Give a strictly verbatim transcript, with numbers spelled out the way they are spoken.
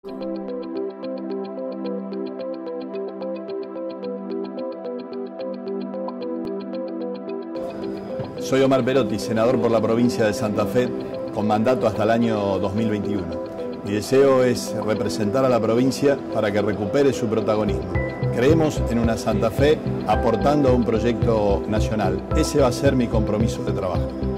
Soy Omar Perotti, senador por la provincia de Santa Fe, con mandato hasta el año dos mil veintiuno. Mi deseo es representar a la provincia para que recupere su protagonismo. Creemos en una Santa Fe aportando a un proyecto nacional. Ese va a ser mi compromiso de trabajo.